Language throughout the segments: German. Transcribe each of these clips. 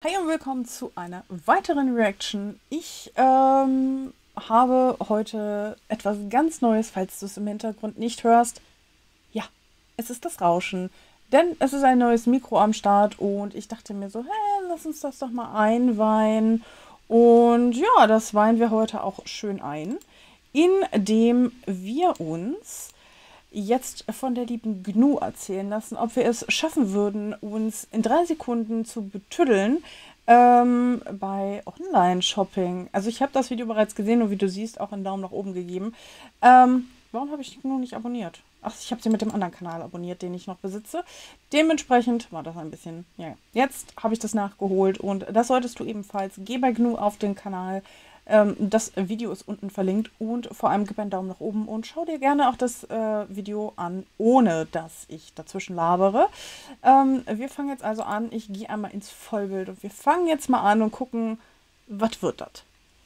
Hey und willkommen zu einer weiteren Reaction. Ich habe heute etwas ganz Neues, falls du es im Hintergrund nicht hörst. Ja, es ist das Rauschen, denn es ist ein neues Mikro am Start und ich dachte mir so, hey, lass uns das doch mal einweihen. Und ja, das weihen wir heute auch schön ein, indem wir uns jetzt von der lieben Gnu erzählen lassen, ob wir es schaffen würden, uns in 3 Sekunden zu betüddeln bei Online-Shopping. Also ich habe das Video bereits gesehen und wie du siehst, auch einen Daumen nach oben gegeben. Warum habe ich die Gnu nicht abonniert? Ach, ich habe sie mit dem anderen Kanal abonniert, den ich noch besitze. Dementsprechend war das ein bisschen, ja. Jetzt habe ich das nachgeholt und das solltest du ebenfalls. Geh bei Gnu auf den Kanal. Das Video ist unten verlinkt und vor allem gib einen Daumen nach oben und schau dir gerne auch das Video an, ohne dass ich dazwischen labere. Wir fangen jetzt also an. Ich gehe einmal ins Vollbild und wir fangen jetzt mal an und gucken, was wird das?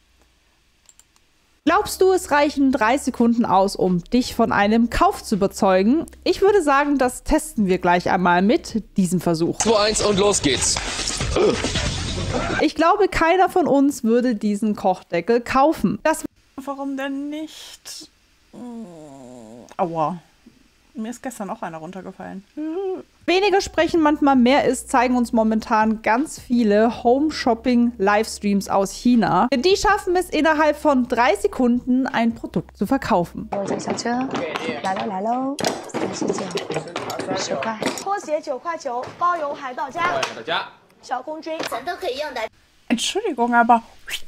Glaubst du, es reichen 3 Sekunden aus, um dich von einem Kauf zu überzeugen? Ich würde sagen, das testen wir gleich einmal mit diesem Versuch. 2, 1 und los geht's. Ich glaube, keiner von uns würde diesen Kochdeckel kaufen. Warum denn nicht? Aua. Mir ist gestern auch einer runtergefallen. Weniger sprechen, manchmal mehr ist, zeigen uns momentan ganz viele Home-Shopping-Livestreams aus China. Denn die schaffen es innerhalb von 3 Sekunden, ein Produkt zu verkaufen. Entschuldigung, aber...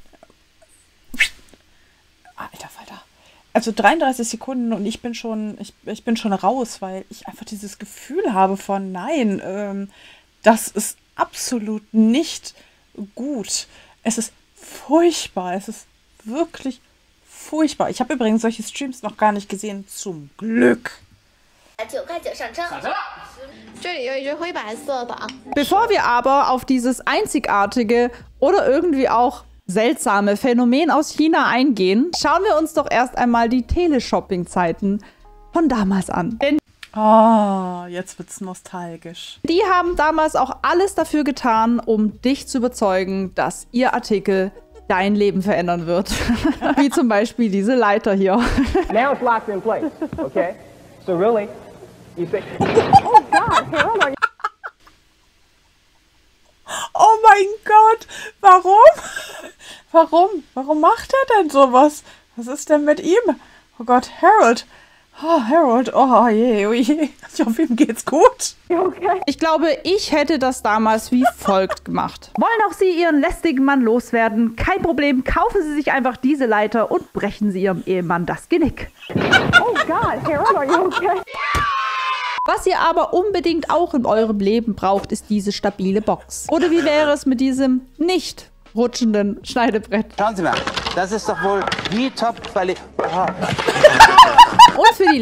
Alter Falter. Also 33 Sekunden und ich bin schon raus, weil ich einfach dieses Gefühl habe von nein, das ist absolut nicht gut. Es ist furchtbar. Es ist wirklich furchtbar. Ich habe übrigens solche Streams noch gar nicht gesehen. Zum Glück. Bevor wir aber auf dieses einzigartige oder irgendwie auch seltsame Phänomen aus China eingehen, schauen wir uns doch erst einmal die Teleshopping-Zeiten von damals an. Denn jetzt wird's nostalgisch. die haben damals auch alles dafür getan, um dich zu überzeugen, dass ihr Artikel dein Leben verändern wird. Wie zum Beispiel diese Leiter hier. Now it's locked in place, okay? So really, you say, Oh Gott, Harold. Oh mein Gott, warum? Warum macht er denn sowas? Was ist denn mit ihm? Oh Gott, Harold. Oh, Harold, oh je, oh je. Ich hoffe, ihm geht's gut. okay? Ich glaube, ich hätte das damals wie folgt gemacht. Wollen auch Sie Ihren lästigen Mann loswerden? Kein Problem, kaufen Sie sich einfach diese Leiter und brechen Sie Ihrem Ehemann das Genick. Oh God, Harold, are you okay? Was ihr aber unbedingt auch in eurem Leben braucht, ist diese stabile Box. Oder wie wäre es mit diesem nicht rutschenden Schneidebrett? Schauen Sie mal, das ist doch wohl die Top-Qualität. Und für die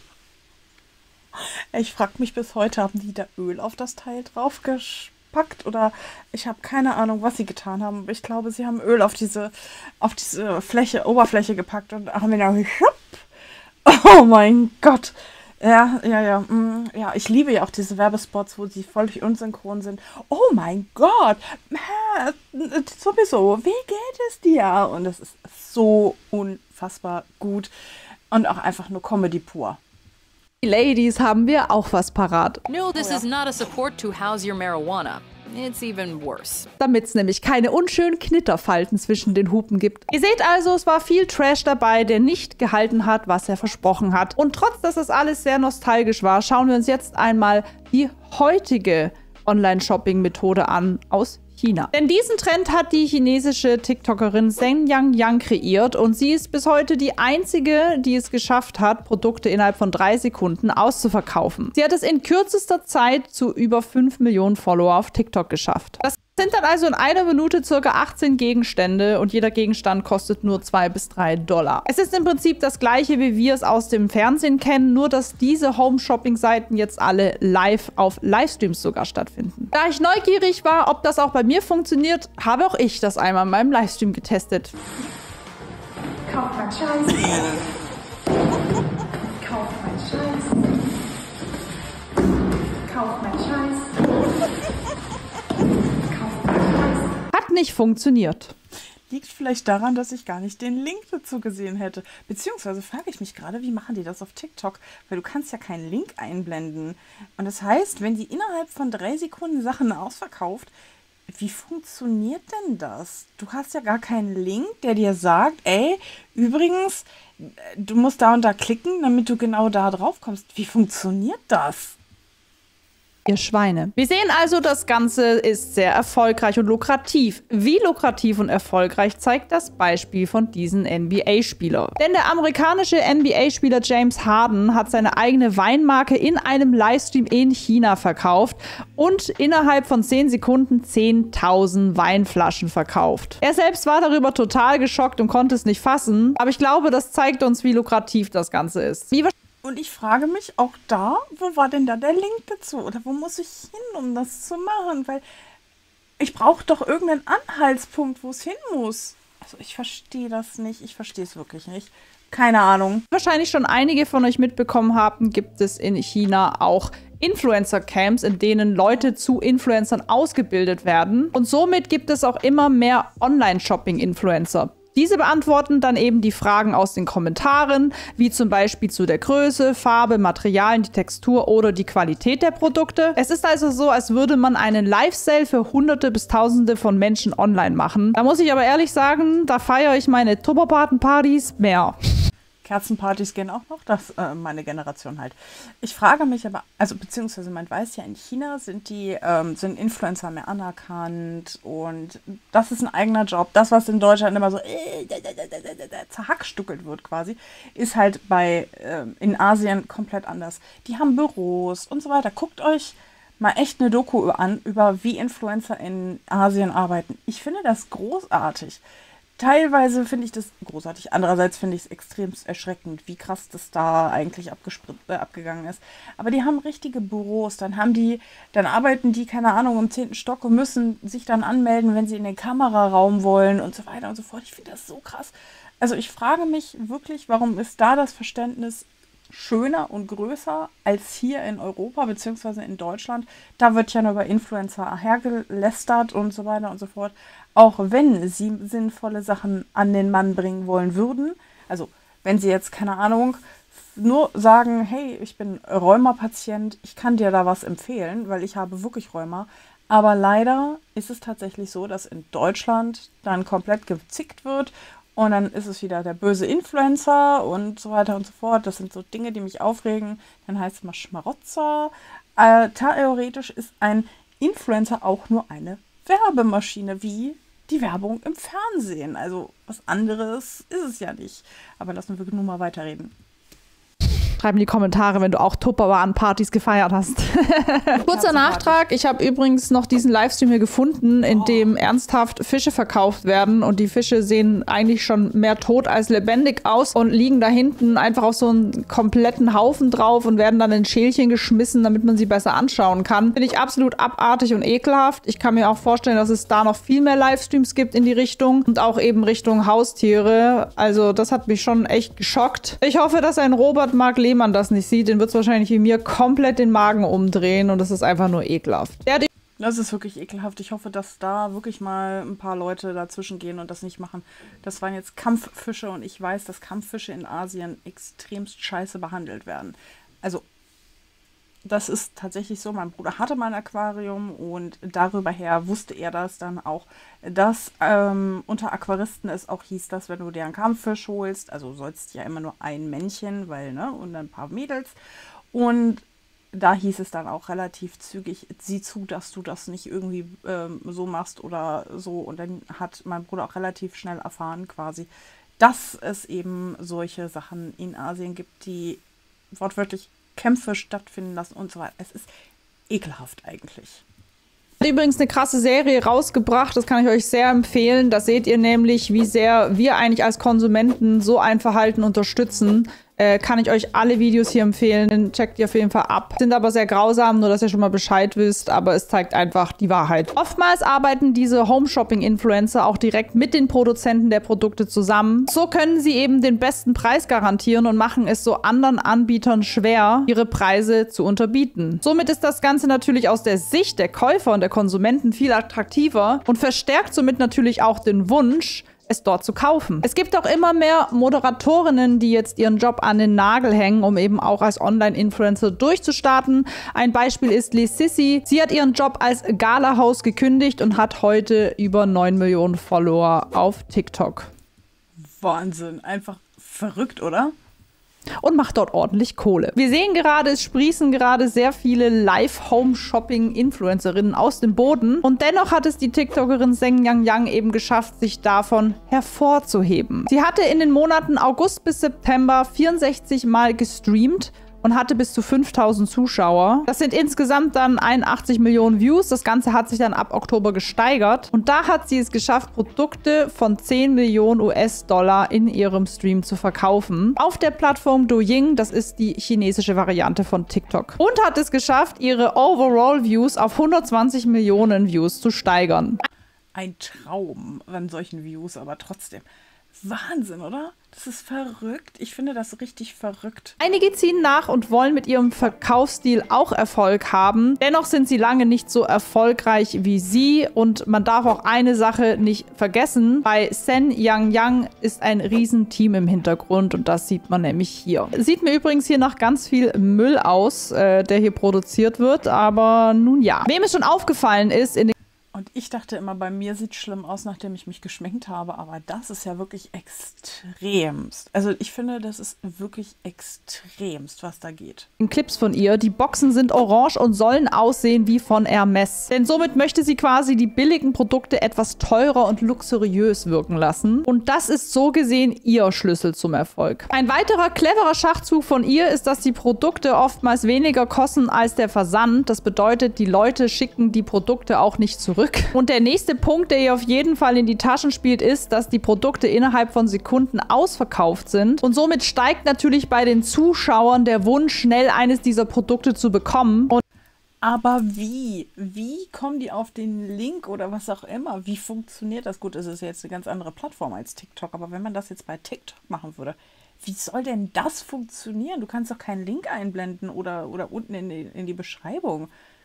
Ich frage mich bis heute, haben die da Öl auf das Teil draufgepackt? Oder ich habe keine Ahnung, was sie getan haben. Aber ich glaube, sie haben Öl auf diese Oberfläche gepackt und haben wieder geschupp. Oh mein Gott. Ja, ich liebe ja auch diese Werbespots, wo sie völlig unsynchron sind. Oh mein Gott, sowieso, wie geht es dir? Und es ist so unfassbar gut und auch einfach nur Comedy pur. Ladies haben wir auch was parat. No, this is not a support to house your marijuana. It's even worse. Damit es nämlich keine unschönen Knitterfalten zwischen den Hupen gibt. Ihr seht also, es war viel Trash dabei, der nicht gehalten hat, was er versprochen hat. Und trotz, dass das alles sehr nostalgisch war, schauen wir uns jetzt einmal die heutige Online-Shopping-Methode an aus China. Denn diesen Trend hat die chinesische TikTokerin Zheng Yang kreiert und sie ist bis heute die einzige, die es geschafft hat, Produkte innerhalb von 3 Sekunden auszuverkaufen. Sie hat es in kürzester Zeit zu über 5 Millionen Follower auf TikTok geschafft. Das sind dann also in einer Minute ca. 18 Gegenstände und jeder Gegenstand kostet nur 2 bis 3 Dollar. Es ist im Prinzip das gleiche, wie wir es aus dem Fernsehen kennen, nur dass diese Home-Shopping-Seiten jetzt alle live auf Livestreams sogar stattfinden. Da ich neugierig war, ob das auch bei mir funktioniert, habe auch ich das einmal in meinem Livestream getestet. Kauf mein Scheiß. Kauf mein Scheiß. Kauf mein Scheiß. Kauf mein Scheiß. nicht funktioniert. Liegt vielleicht daran, dass ich gar nicht den Link dazu gesehen hätte. Beziehungsweise frage ich mich gerade, wie machen die das auf TikTok? Weil du kannst ja keinen Link einblenden. Und das heißt, wenn sie innerhalb von 3 Sekunden Sachen ausverkauft, wie funktioniert denn das? Du hast ja gar keinen Link, der dir sagt, ey, übrigens, du musst da und da klicken, damit du genau da drauf kommst. Wie funktioniert das? Ihr Schweine. Wir sehen also, das Ganze ist sehr erfolgreich und lukrativ. Wie lukrativ und erfolgreich zeigt das Beispiel von diesem NBA-Spieler. Denn der amerikanische NBA-Spieler James Harden hat seine eigene Weinmarke in einem Livestream in China verkauft und innerhalb von 10 Sekunden 10.000 Weinflaschen verkauft. Er selbst war darüber total geschockt und konnte es nicht fassen, aber ich glaube, das zeigt uns, wie lukrativ das Ganze ist. Und ich frage mich auch da, wo war denn da der Link dazu? Oder wo muss ich hin, um das zu machen? Weil ich brauche doch irgendeinen Anhaltspunkt, wo es hin muss. Also ich verstehe das nicht. Ich verstehe es wirklich nicht. Keine Ahnung. Wahrscheinlich schon einige von euch mitbekommen haben, gibt es in China auch Influencer-Camps, in denen Leute zu Influencern ausgebildet werden. Und somit gibt es auch immer mehr Online-Shopping-Influencer. Diese beantworten dann eben die Fragen aus den Kommentaren, wie zum Beispiel zu der Größe, Farbe, Materialien, die Textur oder die Qualität der Produkte. Es ist also so, als würde man einen Live-Sale für Hunderte bis Tausende von Menschen online machen. Da muss ich aber ehrlich sagen, da feiere ich meine Tupperparty-Partys mehr. Kerzenpartys gehen auch noch, das meine Generation halt. Ich frage mich aber, also beziehungsweise man weiß ja, in China sind Influencer mehr anerkannt und das ist ein eigener Job. Das, was in Deutschland immer so zerhackstückelt wird quasi, ist halt in Asien komplett anders. Die haben Büros und so weiter. Guckt euch mal echt eine Doku an, über wie Influencer in Asien arbeiten. Ich finde das großartig. Teilweise finde ich das großartig, andererseits finde ich es extrem erschreckend, wie krass das da eigentlich abgegangen ist. Aber die haben richtige Büros, dann arbeiten die, keine Ahnung, im 10. Stock und müssen sich dann anmelden, wenn sie in den Kameraraum wollen und so weiter und so fort. Ich finde das so krass. Also ich frage mich wirklich, warum ist da das Verständnis schöner und größer als hier in Europa bzw. in Deutschland. Da wird ja nur über Influencer hergelästert und so weiter und so fort. Auch wenn sie sinnvolle Sachen an den Mann bringen wollen würden. Also wenn sie jetzt, keine Ahnung, nur sagen, hey, ich bin Rheuma-Patient, ich kann dir da was empfehlen, weil ich habe wirklich Rheuma. Aber leider ist es tatsächlich so, dass in Deutschland dann komplett gezickt wird. Und dann ist es wieder der böse Influencer und so weiter und so fort. Das sind so Dinge, die mich aufregen. Dann heißt es mal Schmarotzer. Theoretisch ist ein Influencer auch nur eine Werbemaschine, wie die Werbung im Fernsehen. Also was anderes ist es ja nicht. Aber lassen wir nur mal weiterreden. Schreib in die Kommentare, wenn du auch Tupperwaren-Partys gefeiert hast. Kurzer Nachtrag, ich habe übrigens noch diesen Livestream hier gefunden, in dem ernsthaft Fische verkauft werden und die Fische sehen eigentlich schon mehr tot als lebendig aus und liegen da hinten einfach auf so einen kompletten Haufen drauf und werden dann in Schälchen geschmissen, damit man sie besser anschauen kann. Finde ich absolut abartig und ekelhaft. Ich kann mir auch vorstellen, dass es da noch viel mehr Livestreams gibt in die Richtung und auch eben Richtung Haustiere. Also das hat mich schon echt geschockt. Ich hoffe, dass ein Robert Mark Lehmann das nicht sieht, den wird es wahrscheinlich wie mir komplett den Magen umdrehen und das ist einfach nur ekelhaft. Das ist wirklich ekelhaft. Ich hoffe, dass da wirklich mal ein paar Leute dazwischen gehen und das nicht machen. Das waren jetzt Kampffische und ich weiß, dass Kampffische in Asien extremst scheiße behandelt werden. Also das ist tatsächlich so. Mein Bruder hatte mal ein Aquarium und darüber her wusste er das dann auch, dass unter Aquaristen es auch hieß, dass wenn du dir einen Kampffisch holst, also sollst ja immer nur ein Männchen, weil, ne, und ein paar Mädels. Und da hieß es dann auch relativ zügig, sieh zu, dass du das nicht irgendwie so machst oder so. Und dann hat mein Bruder auch relativ schnell erfahren quasi, dass es eben solche Sachen in Asien gibt, die wortwörtlich Kämpfe stattfinden lassen und so weiter. Es ist ekelhaft eigentlich. Hat übrigens eine krasse Serie rausgebracht, das kann ich euch sehr empfehlen. Da seht ihr nämlich, wie sehr wir eigentlich als Konsumenten so ein Verhalten unterstützen. kann ich euch alle Videos hier empfehlen. Checkt die auf jeden Fall ab. Sind aber sehr grausam, nur dass ihr schon mal Bescheid wisst, aber es zeigt einfach die Wahrheit. Oftmals arbeiten diese Home-Shopping-Influencer auch direkt mit den Produzenten der Produkte zusammen. So können sie eben den besten Preis garantieren und machen es so anderen Anbietern schwer, ihre Preise zu unterbieten. Somit ist das Ganze natürlich aus der Sicht der Käufer und der Konsumenten viel attraktiver und verstärkt somit natürlich auch den Wunsch, es dort zu kaufen. Es gibt auch immer mehr Moderatorinnen, die jetzt ihren Job an den Nagel hängen, um eben auch als Online-Influencer durchzustarten. Ein Beispiel ist Liz Sissi. Sie hat ihren Job als Gala-Host gekündigt und hat heute über 9 Millionen Follower auf TikTok. Wahnsinn, einfach verrückt, oder? Und macht dort ordentlich Kohle. Wir sehen gerade, es sprießen gerade sehr viele Live-Home-Shopping-Influencerinnen aus dem Boden. Und dennoch hat es die TikTokerin Zheng Yang eben geschafft, sich davon hervorzuheben. Sie hatte in den Monaten August bis September 64 Mal gestreamt und hatte bis zu 5000 Zuschauer. Das sind insgesamt dann 81 Millionen Views. Das Ganze hat sich dann ab Oktober gesteigert. Und da hat sie es geschafft, Produkte von 10 Millionen US-Dollar in ihrem Stream zu verkaufen. Auf der Plattform Douyin, das ist die chinesische Variante von TikTok. Und hat es geschafft, ihre Overall-Views auf 120 Millionen Views zu steigern. Ein Traum an solchen Views, aber trotzdem. Wahnsinn, oder? Das ist verrückt. Ich finde das richtig verrückt. Einige ziehen nach und wollen mit ihrem Verkaufsstil auch Erfolg haben. Dennoch sind sie lange nicht so erfolgreich wie sie. Und man darf auch eine Sache nicht vergessen. Bei Zheng Yang ist ein Riesenteam im Hintergrund und das sieht man nämlich hier. Sieht mir übrigens hier nach ganz viel Müll aus, der hier produziert wird. Aber nun ja. Wem es schon aufgefallen ist, in den Und ich dachte immer, bei mir sieht es schlimm aus, nachdem ich mich geschminkt habe, aber das ist ja wirklich extremst. Also ich finde, das ist wirklich extremst, was da geht. Clips von ihr, die Boxen sind orange und sollen aussehen wie von Hermes. Denn somit möchte sie quasi die billigen Produkte etwas teurer und luxuriös wirken lassen. Und das ist so gesehen ihr Schlüssel zum Erfolg. Ein weiterer cleverer Schachzug von ihr ist, dass die Produkte oftmals weniger kosten als der Versand. Das bedeutet, die Leute schicken die Produkte auch nicht zurück. Und der nächste Punkt, der ihr auf jeden Fall in die Taschen spielt, ist, dass die Produkte innerhalb von Sekunden ausverkauft sind. Und somit steigt natürlich bei den Zuschauern der Wunsch, schnell eines dieser Produkte zu bekommen. Aber wie? Wie kommen die auf den Link oder was auch immer? Wie funktioniert das? Gut, es ist jetzt eine ganz andere Plattform als TikTok, aber wenn man das jetzt bei TikTok machen würde, wie soll denn das funktionieren? Du kannst doch keinen Link einblenden oder unten in die Beschreibung.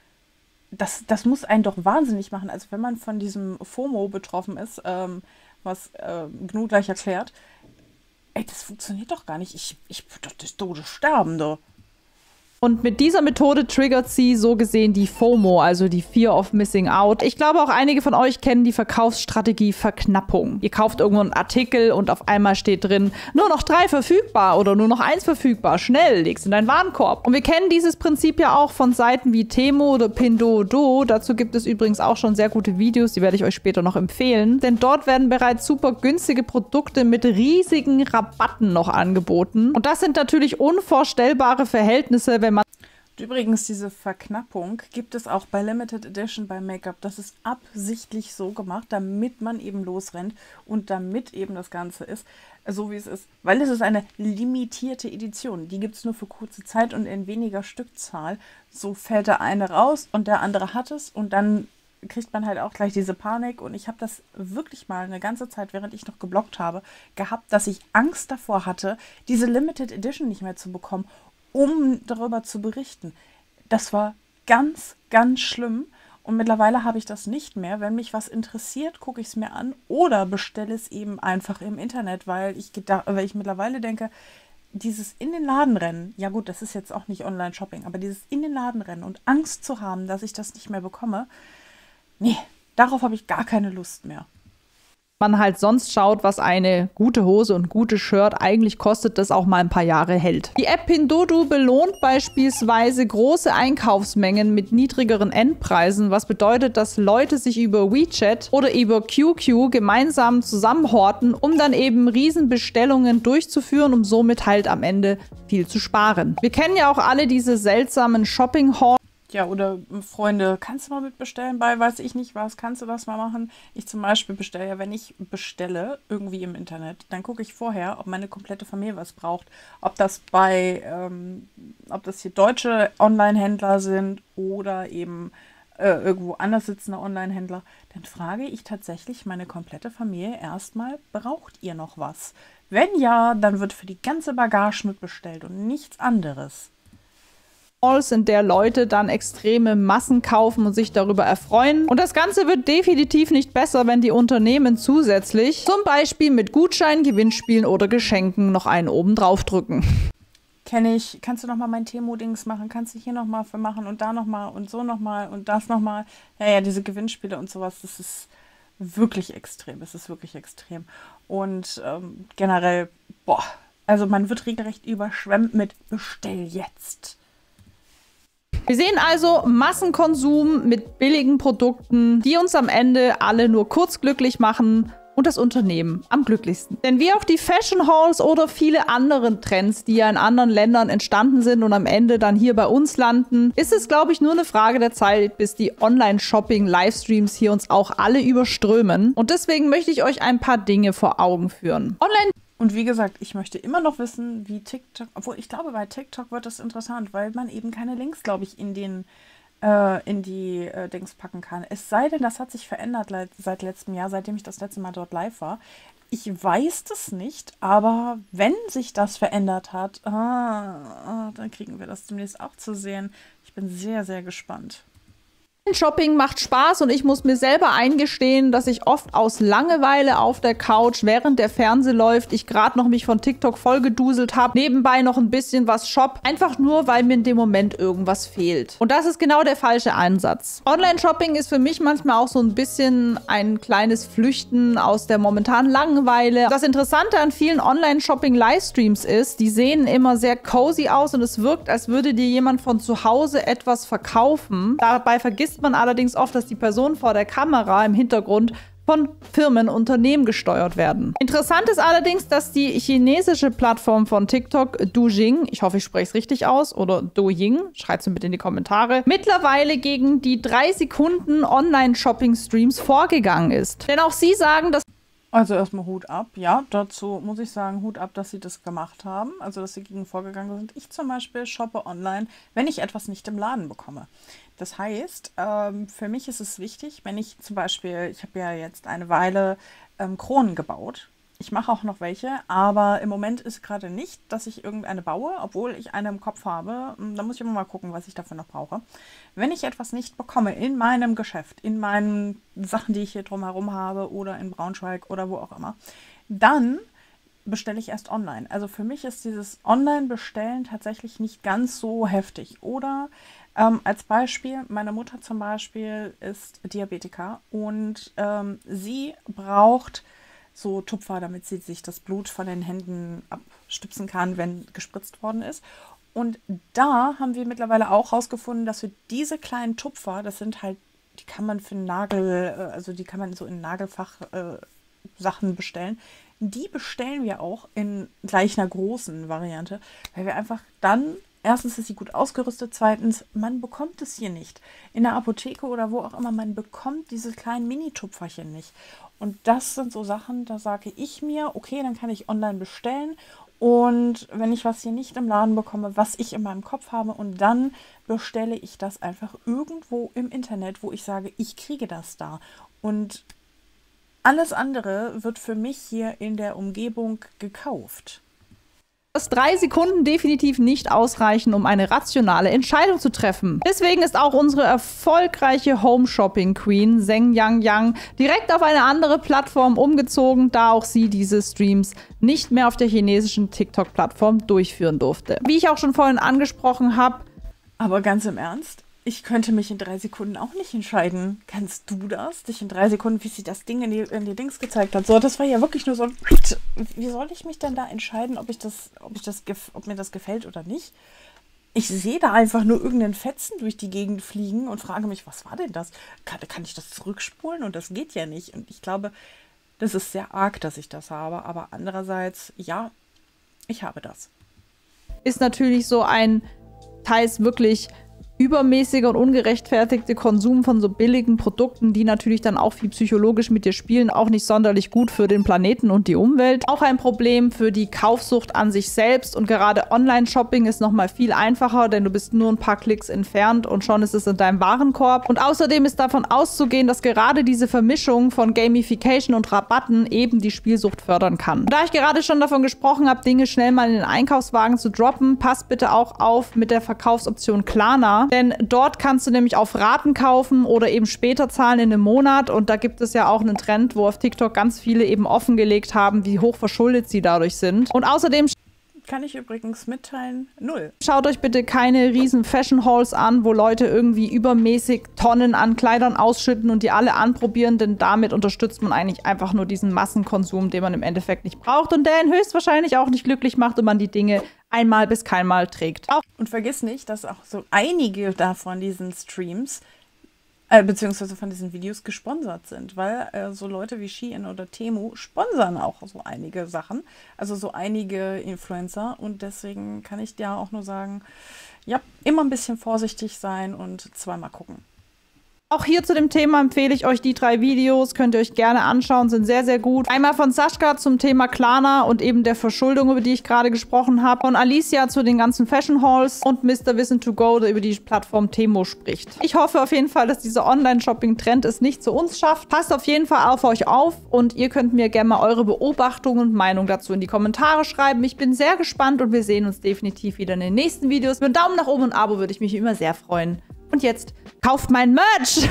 Das muss einen doch wahnsinnig machen. Also wenn man von diesem FOMO betroffen ist, was Gnu gleich erklärt, ey, das funktioniert doch gar nicht. Ich würde doch des Todes sterben, doch. Und mit dieser Methode triggert sie so gesehen die FOMO, also die Fear of Missing Out. Ich glaube, auch einige von euch kennen die Verkaufsstrategie Verknappung. Ihr kauft irgendwo einen Artikel und auf einmal steht drin, nur noch 3 verfügbar oder nur noch 1 verfügbar. Schnell, legst in deinen Warenkorb. Und wir kennen dieses Prinzip ja auch von Seiten wie Temu oder Pinduoduo. Dazu gibt es übrigens auch schon sehr gute Videos, die werde ich euch später noch empfehlen. Denn dort werden bereits super günstige Produkte mit riesigen Rabatten noch angeboten. Und das sind natürlich unvorstellbare Verhältnisse, wenn man... Übrigens, diese Verknappung gibt es auch bei Limited Edition bei Make-up. Das ist absichtlich so gemacht, damit man eben losrennt und damit eben das Ganze ist, so wie es ist. Weil es ist eine limitierte Edition. Die gibt es nur für kurze Zeit und in weniger Stückzahl. So fällt der eine raus und der andere hat es und dann kriegt man halt auch gleich diese Panik. Und ich habe das wirklich mal eine ganze Zeit, während ich noch gebloggt habe, gehabt, dass ich Angst davor hatte, diese Limited Edition nicht mehr zu bekommen, um darüber zu berichten. Das war ganz, ganz schlimm und mittlerweile habe ich das nicht mehr. Wenn mich was interessiert, gucke ich es mir an oder bestelle es eben einfach im Internet, weil ich mittlerweile denke, dieses in den Laden rennen, ja gut, das ist jetzt auch nicht Online-Shopping, aber dieses in den Laden rennen und Angst zu haben, dass ich das nicht mehr bekomme, nee, darauf habe ich gar keine Lust mehr. Man halt sonst schaut, was eine gute Hose und gute Shirt eigentlich kostet, das auch mal ein paar Jahre hält. Die App Pinduoduo belohnt beispielsweise große Einkaufsmengen mit niedrigeren Endpreisen, was bedeutet, dass Leute sich über WeChat oder über QQ gemeinsam zusammenhorten, um dann eben Riesenbestellungen durchzuführen, um somit halt am Ende viel zu sparen. Wir kennen ja auch alle diese seltsamen Shopping-Halls. Ja, oder Freunde, kannst du mal mitbestellen bei, weiß ich nicht was, kannst du das mal machen? Ich zum Beispiel bestelle ja, wenn ich bestelle, irgendwie im Internet, dann gucke ich vorher, ob meine komplette Familie was braucht. Ob das ob das hier deutsche Online-Händler sind oder eben irgendwo anders sitzende Online-Händler. Dann frage ich tatsächlich meine komplette Familie erstmal, braucht ihr noch was? Wenn ja, dann wird für die ganze Bagage mitbestellt und nichts anderes. In der Leute dann extreme Massen kaufen und sich darüber erfreuen. Und das Ganze wird definitiv nicht besser, wenn die Unternehmen zusätzlich zum Beispiel mit Gutscheinen, Gewinnspielen oder Geschenken noch einen oben drauf drücken. Kenne ich. Kannst du nochmal mein Temo-Dings machen? Kannst du hier nochmal für machen und da nochmal und so nochmal und das nochmal? Ja, diese Gewinnspiele und sowas, das ist wirklich extrem. Es ist wirklich extrem. Und generell, also man wird regelrecht überschwemmt mit Bestell jetzt. Wir sehen also Massenkonsum mit billigen Produkten, die uns am Ende alle nur kurz glücklich machen und das Unternehmen am glücklichsten. Denn wie auch die Fashion Halls oder viele andere Trends, die ja in anderen Ländern entstanden sind und am Ende dann hier bei uns landen, ist es, glaube ich, nur eine Frage der Zeit, bis die Online-Shopping-Livestreams hier uns auch alle überströmen. Und deswegen möchte ich euch ein paar Dinge vor Augen führen. Und wie gesagt, ich möchte immer noch wissen, wie TikTok, obwohl ich glaube, bei TikTok wird das interessant, weil man eben keine Links, glaube ich, in die Dings packen kann. Es sei denn, das hat sich verändert seit letztem Jahr, seitdem ich das letzte Mal dort live war. Ich weiß das nicht, aber wenn sich das verändert hat, dann kriegen wir das demnächst auch zu sehen. Ich bin sehr, sehr gespannt. Shopping macht Spaß und ich muss mir selber eingestehen, dass ich oft aus Langeweile auf der Couch, während der Fernseher läuft, ich gerade noch mich von TikTok vollgeduselt habe, nebenbei noch ein bisschen was shop, einfach nur, weil mir in dem Moment irgendwas fehlt. Und das ist genau der falsche Ansatz. Online-Shopping ist für mich manchmal auch so ein bisschen ein kleines Flüchten aus der momentanen Langeweile. Das Interessante an vielen Online-Shopping-Livestreams ist, die sehen immer sehr cozy aus und es wirkt, als würde dir jemand von zu Hause etwas verkaufen. Dabei vergisst man allerdings oft, dass die Personen vor der Kamera im Hintergrund von Firmen, Unternehmen gesteuert werden. Interessant ist allerdings, dass die chinesische Plattform von TikTok, Douyin, ich hoffe, ich spreche es richtig aus, oder Douyin, schreibt es mir bitte in die Kommentare, mittlerweile gegen die 3 Sekunden Online-Shopping-Streams vorgegangen ist. Denn auch sie sagen, dass Also erstmal Hut ab, ja, dazu muss ich sagen, Hut ab, dass sie das gemacht haben, also dass sie gegen vorgegangen sind. Ich zum Beispiel shoppe online, wenn ich etwas nicht im Laden bekomme. Das heißt, für mich ist es wichtig, wenn ich zum Beispiel, ich habe ja jetzt eine Weile Kronen gebaut. Ich mache auch noch welche, aber im Moment ist gerade nicht, dass ich irgendeine baue, obwohl ich eine im Kopf habe. Da muss ich immer mal gucken, was ich dafür noch brauche. Wenn ich etwas nicht bekomme in meinem Geschäft, in meinen Sachen, die ich hier drumherum habe oder in Braunschweig oder wo auch immer, dann bestelle ich erst online. Also für mich ist dieses Online-Bestellen tatsächlich nicht ganz so heftig. Oder als Beispiel, meine Mutter zum Beispiel ist Diabetiker und sie braucht so Tupfer, damit sie sich das Blut von den Händen abstüpsen kann, wenn gespritzt worden ist. Und da haben wir mittlerweile auch rausgefunden, dass wir diese kleinen Tupfer, das sind halt, die kann man für einen Nagel, also die kann man so in Nagelfach Sachen bestellen. Die bestellen wir auch in gleich einer großen Variante, weil wir einfach dann, erstens ist sie gut ausgerüstet, zweitens, man bekommt es hier nicht. In der Apotheke oder wo auch immer, man bekommt diese kleinen Mini-Tupferchen nicht. Und das sind so Sachen, da sage ich mir, okay, dann kann ich online bestellen. Und wenn ich was hier nicht im Laden bekomme, was ich in meinem Kopf habe, und dann bestelle ich das einfach irgendwo im Internet, wo ich sage, ich kriege das da. Und alles andere wird für mich hier in der Umgebung gekauft. Dass 3 Sekunden definitiv nicht ausreichen, um eine rationale Entscheidung zu treffen. Deswegen ist auch unsere erfolgreiche Home-Shopping-Queen Zheng Yang direkt auf eine andere Plattform umgezogen, da auch sie diese Streams nicht mehr auf der chinesischen TikTok-Plattform durchführen durfte. Wie ich auch schon vorhin angesprochen habe. Aber ganz im Ernst, ich könnte mich in 3 Sekunden auch nicht entscheiden. Kannst du das? Dich in 3 Sekunden, wie sie das Ding in die Dings gezeigt hat. So, das war ja wirklich nur so ein... Wie soll ich mich denn da entscheiden, ob mir das gefällt oder nicht? Ich sehe da einfach nur irgendeinen Fetzen durch die Gegend fliegen und frage mich, was war denn das? Kann ich das zurückspulen? Und das geht ja nicht. Und ich glaube, das ist sehr arg, dass ich das habe. Aber andererseits, ja, ich habe das. Ist natürlich so ein teils wirklich übermäßiger und ungerechtfertigte Konsum von so billigen Produkten, die natürlich dann auch viel psychologisch mit dir spielen, auch nicht sonderlich gut für den Planeten und die Umwelt. Auch ein Problem für die Kaufsucht an sich selbst und gerade Online-Shopping ist nochmal viel einfacher, denn du bist nur ein paar Klicks entfernt und schon ist es in deinem Warenkorb. Und außerdem ist davon auszugehen, dass gerade diese Vermischung von Gamification und Rabatten eben die Spielsucht fördern kann. Und da ich gerade schon davon gesprochen habe, Dinge schnell mal in den Einkaufswagen zu droppen, passt bitte auch auf mit der Verkaufsoption Klarna. Denn dort kannst du nämlich auf Raten kaufen oder eben später zahlen in einem Monat. Und da gibt es ja auch einen Trend, wo auf TikTok ganz viele eben offengelegt haben, wie hoch verschuldet sie dadurch sind. Und außerdem kann ich übrigens mitteilen, 0. Schaut euch bitte keine riesen Fashion-Hauls an, wo Leute irgendwie übermäßig Tonnen an Kleidern ausschütten und die alle anprobieren, denn damit unterstützt man eigentlich einfach nur diesen Massenkonsum, den man im Endeffekt nicht braucht und der ihn höchstwahrscheinlich auch nicht glücklich macht und man die Dinge einmal bis keinmal trägt. Und vergiss nicht, dass auch so einige davon diesen Streams beziehungsweise von diesen Videos gesponsert sind, weil so Leute wie Shein oder Temu sponsern auch so einige Sachen, also so einige Influencer und deswegen kann ich dir auch nur sagen, ja, immer ein bisschen vorsichtig sein und zweimal gucken. Auch hier zu dem Thema empfehle ich euch die 3 Videos, könnt ihr euch gerne anschauen, sind sehr, sehr gut. Einmal von Sascha zum Thema Klarna und eben der Verschuldung, über die ich gerade gesprochen habe. Von Alicia zu den ganzen Fashion Hauls und Mr. Wissen to Go, der über die Plattform Temu spricht. Ich hoffe auf jeden Fall, dass dieser Online-Shopping-Trend es nicht zu uns schafft. Passt auf jeden Fall auf euch auf und ihr könnt mir gerne mal eure Beobachtungen und Meinung dazu in die Kommentare schreiben. Ich bin sehr gespannt und wir sehen uns definitiv wieder in den nächsten Videos. Mit einem Daumen nach oben und ein Abo würde ich mich immer sehr freuen. Und jetzt kauft mein Merch!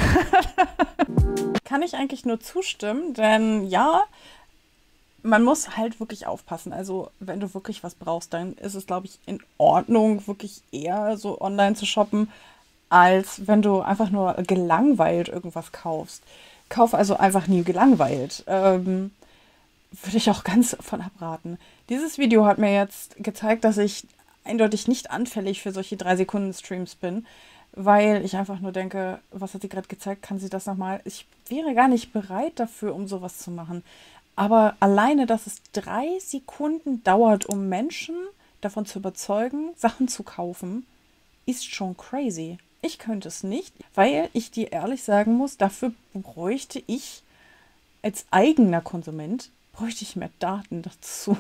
Kann ich eigentlich nur zustimmen, denn ja, man muss halt wirklich aufpassen. Also wenn du wirklich was brauchst, dann ist es, glaube ich, in Ordnung, wirklich eher so online zu shoppen, als wenn du einfach nur gelangweilt irgendwas kaufst. Kauf also einfach nie gelangweilt. Würde ich auch ganz von abraten. Dieses Video hat mir jetzt gezeigt, dass ich eindeutig nicht anfällig für solche 3-Sekunden-Streams bin. Weil ich einfach nur denke, was hat sie gerade gezeigt, kann sie das nochmal? Ich wäre gar nicht bereit dafür, um sowas zu machen. Aber alleine, dass es 3 Sekunden dauert, um Menschen davon zu überzeugen, Sachen zu kaufen, ist schon crazy. Ich könnte es nicht, weil ich dir ehrlich sagen muss, dafür bräuchte ich als eigener Konsument, bräuchte ich mehr Daten dazu.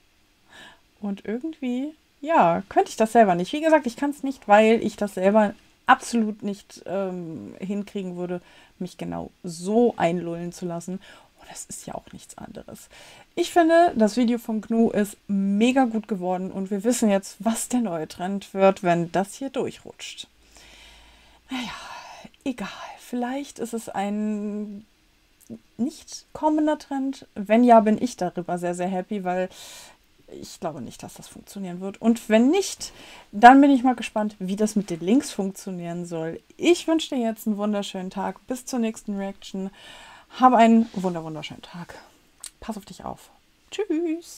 Und irgendwie, ja, könnte ich das selber nicht. Wie gesagt, ich kann es nicht, weil ich das selber absolut nicht hinkriegen würde, mich genau so einlullen zu lassen. Und das ist ja auch nichts anderes. Ich finde, das Video von Gnu ist mega gut geworden und wir wissen jetzt, was der neue Trend wird, wenn das hier durchrutscht. Naja, egal. Vielleicht ist es ein nicht kommender Trend. Wenn ja, bin ich darüber sehr, sehr happy, weil ich glaube nicht, dass das funktionieren wird. Und wenn nicht, dann bin ich mal gespannt, wie das mit den Links funktionieren soll. Ich wünsche dir jetzt einen wunderschönen Tag. Bis zur nächsten Reaction. Habe einen wunderschönen Tag. Pass auf dich auf. Tschüss.